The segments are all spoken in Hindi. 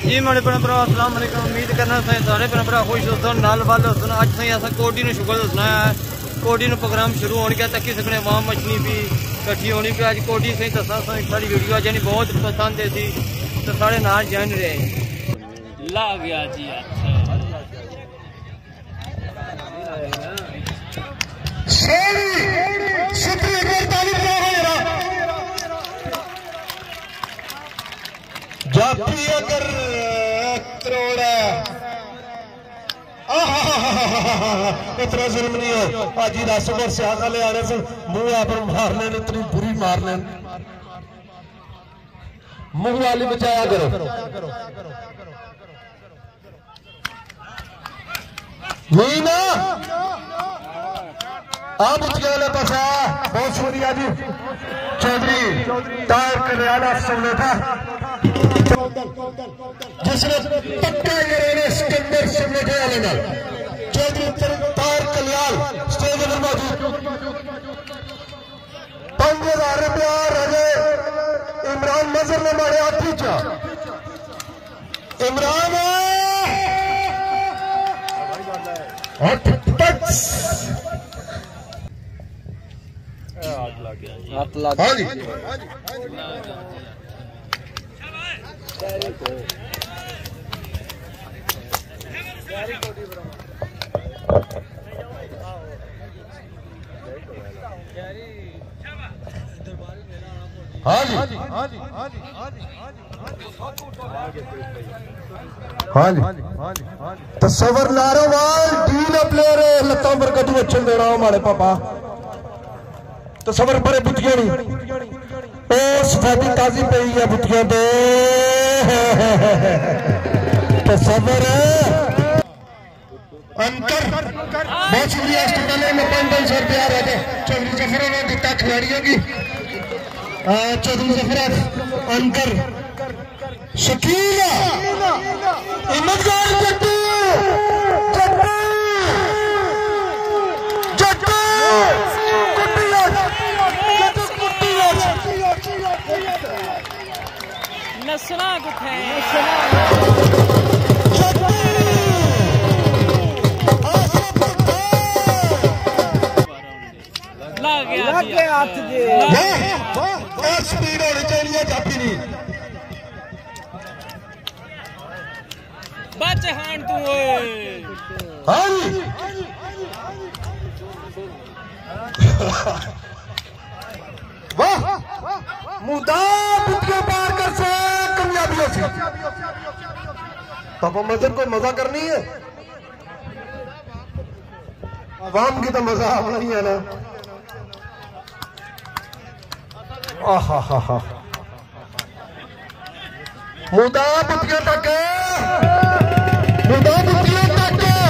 जी मेरे भैन भरा अस्सलाम वालेकुम। उम्मीद करना सारे भैन भरा खुश होसन नाल वाल होसन। अज सही अस कोटी ने शुगर दसना है। कोटी ने प्रोग्राम शुरू होने गया तकी सकने वाम मछली भी कट्ठी होनी पे। अज कोटी सही दसा सारी वीडियो यानी बहुत पसंद है सी तो सारे नाल जान रहे ला गया जी। जाती अगर करोड़ा इतना जुल्म नहीं है। आज ही रस पर सियाका ले आने से मुंह पर मार लेने, इतनी बुरी मार लेने। मुंह वाली बचाया करो। नहीं ना आप उठे पसा बहुत शुक्रिया जी चौधरी तार कल्याण सुनने था जिसने पक्का ये सिकंदर सुनने के आने चौधरी तार कल्याण स्टेज पर मौजूद 5000 रुपया रजे इमरान नजर ने मारे हाथी चा इमरान हाँ जी हाँ जी तस्वर नारोवाल डील प्लेयर लत्ता पर कदू अच्छन देना हमारे पापा तस्वर बड़े बुतिया नहीं सफेदी ताजी पे है बुतिया दे तस्वर अंकर बहुत शुक्रिया स्टूडेंट में 500 रुपया रहते चौधरी जफर ने दिता खिलाड़ियों की चौधरी जफर अंकर शकीला इमदार जट्टू जट्टू जट्टू नसना कुठे लगे हाथ जी स्पीड होनी चाहिए जाती नहीं बच हान तू वाह मुद्दा बुतियों पार कर से कामयाबी होती पापा मजर को मजा करनी है आवाम की तो मजा आना ही है ना। आहा मुद्दा बुतियों तक मुद्दा बुतियों तक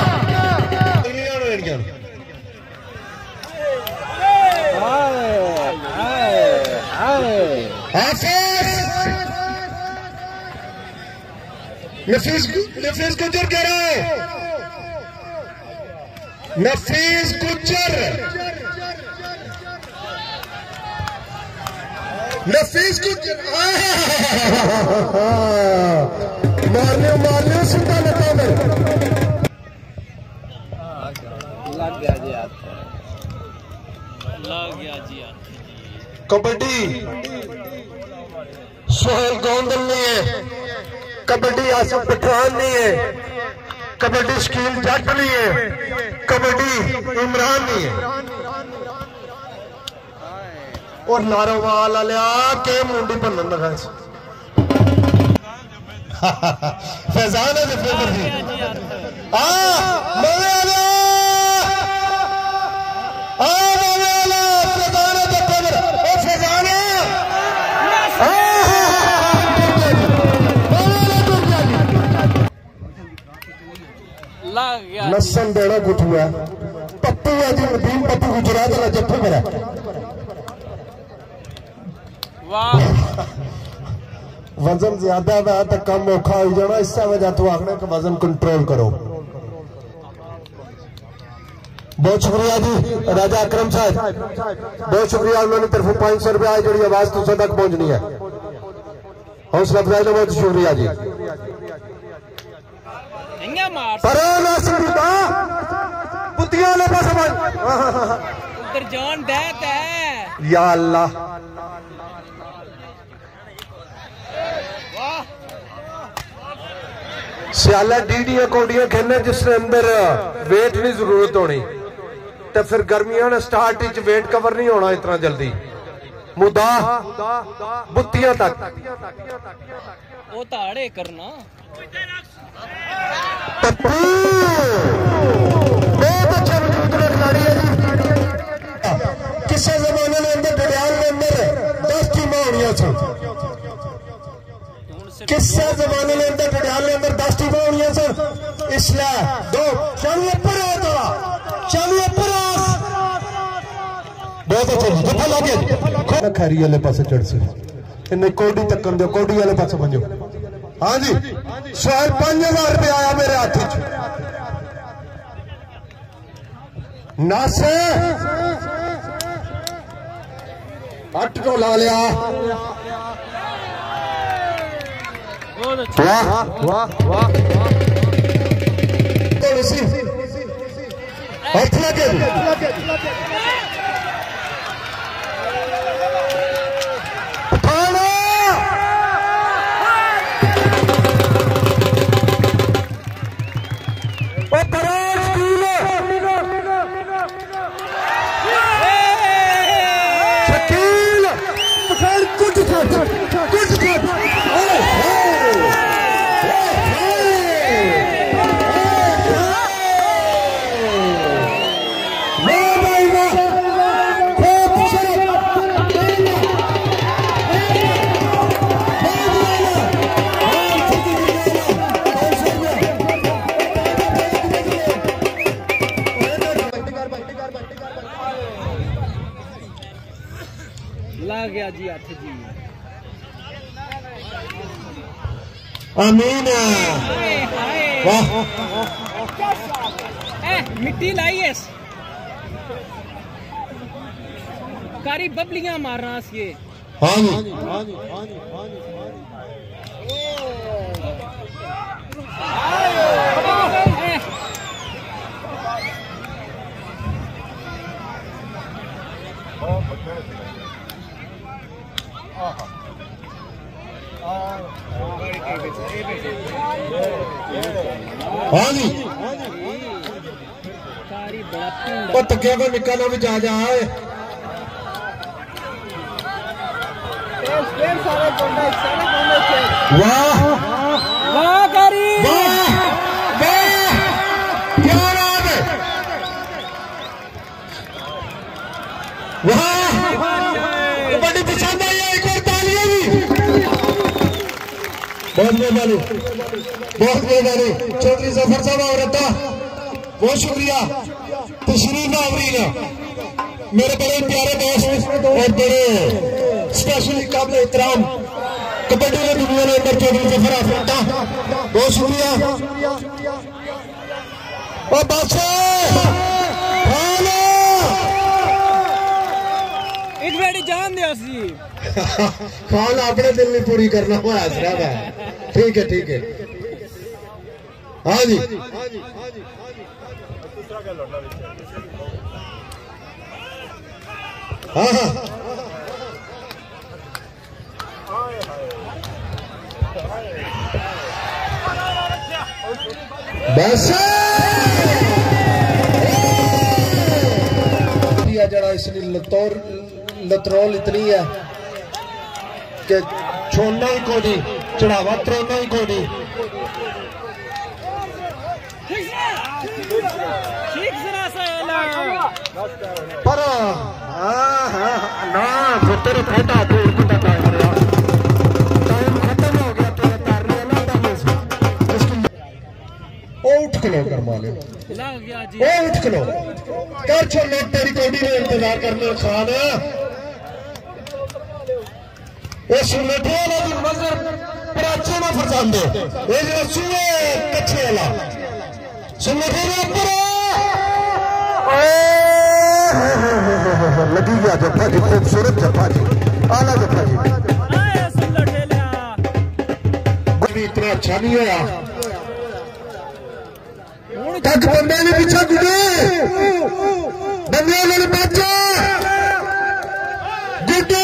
नफीस गुज्जर कह रहा है नफीस गुज्जर मारने सुनता लगता है लग गया जी कबड्डी सोहेल गोंदल नहीं है, कबड्डी आसिफ पठान नहीं है, कबड्डी शकील जट नहीं है, कबड्डी इमरान नहीं है और नारोवाल आलिया के मुंडी बनन लगा फैजान है जफर जी नसन देना कुछ हुआ पप्पू है जी नदीम पप्पू गुजरात वाला जट्टू मेरा वजन ज्यादा है तो कम औखा हो जाना इस वजह तो आखने का वजन कंट्रोल करो। बहुत शुक्रिया जी राजा अकरम साहब, बहुत शुक्रिया उन्होंने तरफ 500 रुपया जी आवाज तुझे तक पहुंचनी है। हौसला अफजाई बहुत शुक्रिया जी। पर नासिर दा बुतिया ले पास उधर जान दैत है या अल्लाह। सियाला डीडियां कोडियां खेलने जिसने अंदर वेट नहीं जरूरत होनी तो फिर गर्मियां ने स्टार्ट च वेट कवर नहीं होना इतना जल्दी। मुदा बुत्तियां तक वो ताड़े करना बहुत अच्छा वजूद खिलाड़ी है जी। किसी जमाने में अंदर डडियाल के अंदर 10 टीमां होनियां सन। किसी जमाने में अंदर डडियाल के अंदर 10 टीमां होनियां सन। इसलिए दो चलिए पर चलिए पर बहुत अच्छा जफा लागे खैरी वाले पास चढ़ सी इन्हें कोडी तकन दो कोडी वाले पास बनो। हाँ जी शायद 5000 रुपया आया मेरे हाथ नासे 8 को ला लिया। वाह वाह वाह हाथ लगे गया जी हाथ जी। आमीन वाह मिट्टी लाई है कारी बबलियां मार रहा ये। हाँ जी हाँ जी वो तकिया को निका ना भी जा जाए। वाह वाह कारी क्या बात है वाह बड़ी पसंद आई है। एक और तालियां भी बहुत मेहरबानी बहुत मेहरबानी चौधरी जफर साहब औरता बहुत शुक्रिया तशरीफ आवरीन मेरे बड़े प्यारे दोस्त और बड़े स्पेशली काबिल एहतराम कबड्डी की दुनिया के अंदर चौधरी जफर औरता बहुत शुक्रिया। और एक बेटी जान दिया सी खान अपने दिल में पूरी करना हुआ हसरा है। ठीक है ठीक है हाँ जी हाँ हाँ बस जरा इसलिए लतरौल इतनी है कि छोड़ना ही को नहीं चढ़ावा तरोना ही को नहीं। पर ना तेरे फोटा टाइम खत्म हो गया तेरे तारने उठ खलो कर माले उठ खलो कर छोड़ो तेरी कोडी ने इंतजार करने खान सुनटे वाला की नजर प्राचे में फरसांदे ये जो सुए कच्चे वाला सुनटे के ऊपर लगी गया जफा जी खूबसूरत जफा जी आला जफा जी कभी इतना अच्छा नहीं होया। तक बंदे ने पीछे गुडे बंदे ने बच्चा गुडे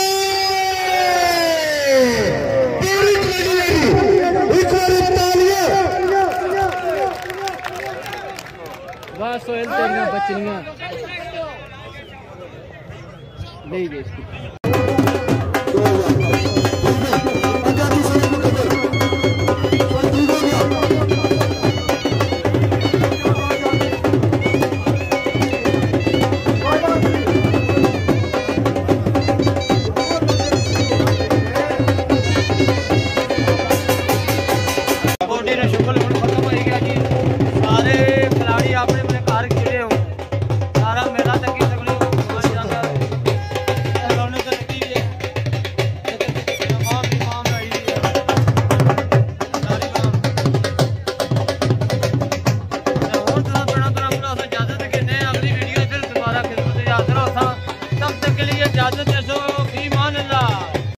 एक बार तालियां। वाह सोहेल तेरिया बचनियां ले गए इसकी। तब तक के लिए इजाजत है।